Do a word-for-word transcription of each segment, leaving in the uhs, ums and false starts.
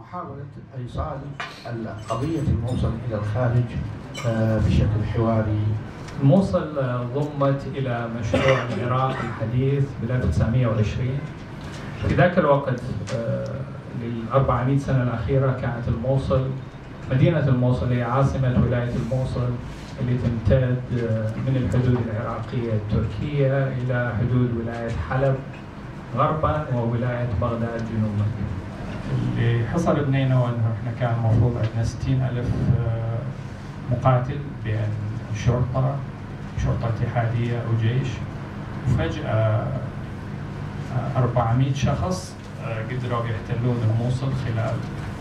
محاولة إيصال قضية الموصل إلى الخارج بشكل حواري. الموصل ضمت إلى مشروع العراق الحديث بال ألف وتسعمئة وعشرين. في ذاك الوقت للأربعمئة سنة الأخيرة كانت الموصل، مدينة الموصل هي عاصمة ولاية الموصل اللي تمتد من الحدود العراقية التركية إلى حدود ولاية حلب غربا وولاية بغداد جنوبا. اللي حصل بنينوى انه احنا كان المفروض عندنا ستين ألف مقاتل بين شرطة شرطة اتحادية أو جيش، وفجأة أربعمئة شخص قدروا يحتلون الموصل خلال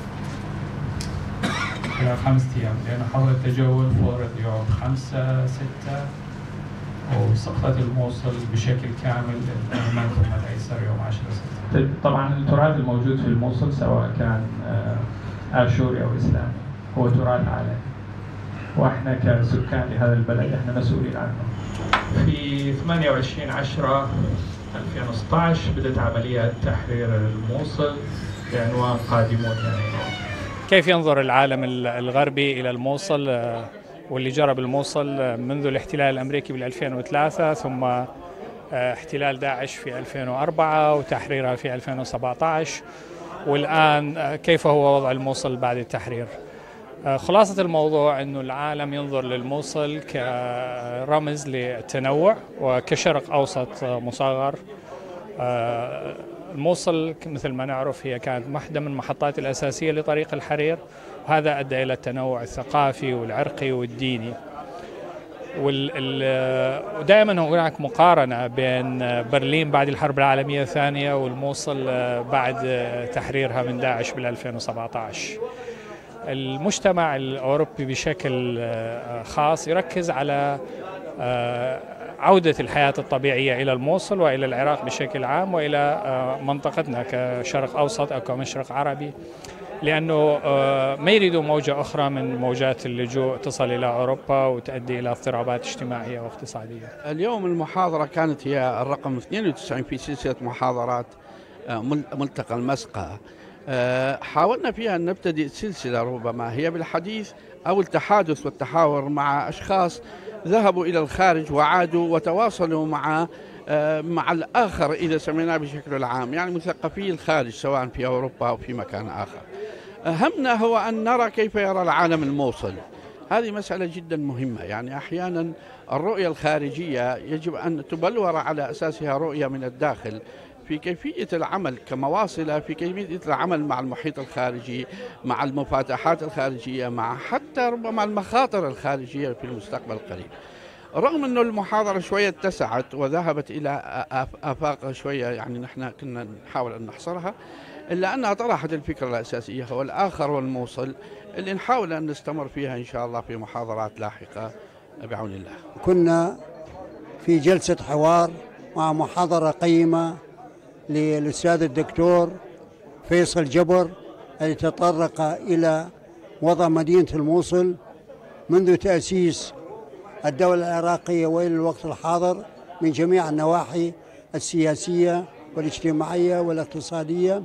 خلال خمسة أيام، لأن حظر التجول فرض يوم خمسة ستة وسقطت الموصل بشكل كامل الأيمن ثم الأيسر يوم عشرة ستة. طبعا التراث الموجود في الموصل سواء كان آشوري أو إسلامي هو تراث عالمي، واحنا كسكان لهذا البلد احنا مسؤولين عنه. في ثمانية وعشرين عشرة ألفين وستة عشر بدأت عملية تحرير الموصل بعنوان قادمون يعني. كيف ينظر العالم الغربي إلى الموصل واللي جرى بالموصل منذ الاحتلال الأمريكي بال ألفين وثلاثة ثم احتلال داعش في ألفين وأربعة وتحريرها في ألفين وسبعة عشر، والآن كيف هو وضع الموصل بعد التحرير؟ خلاصة الموضوع أنه العالم ينظر للموصل كرمز للتنوع وكشرق أوسط مصغر. الموصل مثل ما نعرف هي كانت واحدة من المحطات الأساسية لطريق الحرير، وهذا أدى إلى التنوع الثقافي والعرقي والديني. ودائما هناك مقارنة بين برلين بعد الحرب العالمية الثانية والموصل بعد تحريرها من داعش بال ألفين وسبعة عشر. المجتمع الأوروبي بشكل خاص يركز على عودة الحياة الطبيعية إلى الموصل وإلى العراق بشكل عام وإلى منطقتنا كشرق أوسط أو كمشرق عربي، لأنه ما يريدوا موجة أخرى من موجات اللجوء تصل إلى أوروبا وتؤدي إلى اضطرابات اجتماعية واقتصادية. اليوم المحاضرة كانت هي الرقم اثنين وتسعين في سلسلة محاضرات ملتقى المسقى. حاولنا فيها أن نبتدئ سلسلة ربما هي بالحديث أو التحادث والتحاور مع أشخاص ذهبوا إلى الخارج وعادوا وتواصلوا مع مع الآخر إذا سميناه بشكل العام، يعني مثقفي الخارج سواء في أوروبا أو في مكان آخر. همنا هو أن نرى كيف يرى العالم الموصل. هذه مسألة جدا مهمة، يعني أحيانا الرؤية الخارجية يجب أن تبلور على أساسها رؤية من الداخل في كيفية العمل كمواصلة، في كيفية العمل مع المحيط الخارجي، مع المفاتحات الخارجية، مع حتى ربما المخاطر الخارجية في المستقبل القريب. رغم أن المحاضرة شوية اتسعت وذهبت إلى آفاق شوية، يعني نحن كنا نحاول أن نحصرها، إلا أنها طرحت الفكرة الأساسية هو الآخر والموصل اللي نحاول أن نستمر فيها إن شاء الله في محاضرات لاحقة بعون الله. كنا في جلسة حوار مع محاضرة قيمة للأستاذ الدكتور فيصل جبر الذي تطرق إلى وضع مدينة الموصل منذ تأسيس الدولة العراقية وإلى الوقت الحاضر من جميع النواحي السياسية والاجتماعية والاقتصادية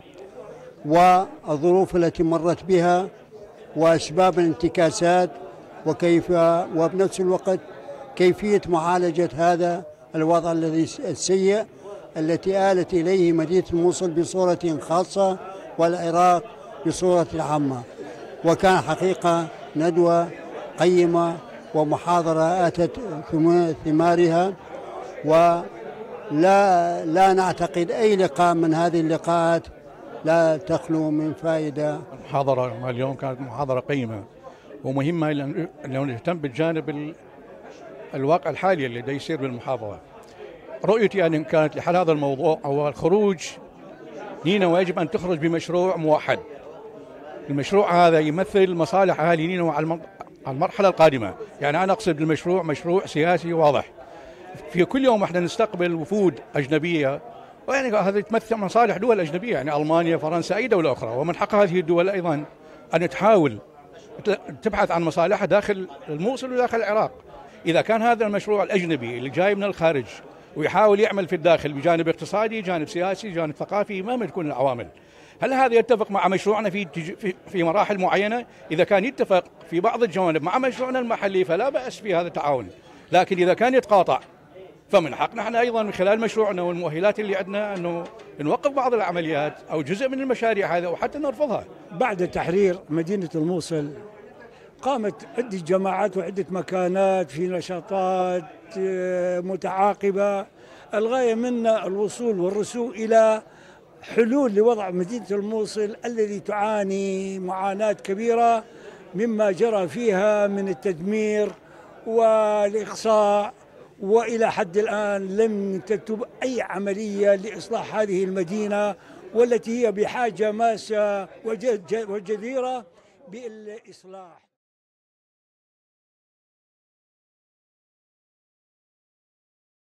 والظروف التي مرت بها وأسباب الانتكاسات وكيف وبنفس الوقت كيفية معالجة هذا الوضع الذي السيء التي آلت إليه مدينة الموصل بصورة خاصة والعراق بصورة عامة. وكان حقيقة ندوة قيمة ومحاضرة آتت ثمارها، ولا لا نعتقد أي لقاء من هذه اللقاءات لا تخلو من فائدة. المحاضرة اليوم كانت محاضرة قيمة ومهمة لأنه نهتم بالجانب الواقع الحالي اللي دا يصير بالمحافظة. رؤيتي أن كانت لحل هذا الموضوع هو الخروج. نينوى يجب أن تخرج بمشروع موحد. المشروع هذا يمثل مصالح أهالي نينوى على المرحلة القادمة، يعني أنا أقصد المشروع مشروع سياسي واضح. في كل يوم احنا نستقبل وفود أجنبية، ويعني هذا تمثل مصالح دول أجنبية، يعني ألمانيا، فرنسا، أي دولة أخرى، ومن حق هذه الدول أيضا أن تحاول تبحث عن مصالحها داخل الموصل وداخل العراق. إذا كان هذا المشروع الأجنبي اللي جاي من الخارج ويحاول يعمل في الداخل بجانب اقتصادي، جانب سياسي، جانب ثقافي، مهما تكون العوامل، هل هذا يتفق مع مشروعنا في في مراحل معينة؟ إذا كان يتفق في بعض الجوانب مع مشروعنا المحلي فلا بأس في هذا التعاون، لكن إذا كان يتقاطع فمن حقنا احنا ايضا من خلال مشروعنا والمؤهلات اللي عندنا انه نوقف بعض العمليات او جزء من المشاريع هذا وحتى نرفضها. بعد تحرير مدينة الموصل قامت عدة جماعات وعدة مكانات في نشاطات متعاقبة، الغاية منا الوصول والرسوم إلى حلول لوضع مدينة الموصل الذي تعاني معاناة كبيرة مما جرى فيها من التدمير والإقصاء، وإلى حد الآن لم تتم أي عملية لإصلاح هذه المدينة والتي هي بحاجة ماسة وجديرة بالإصلاح.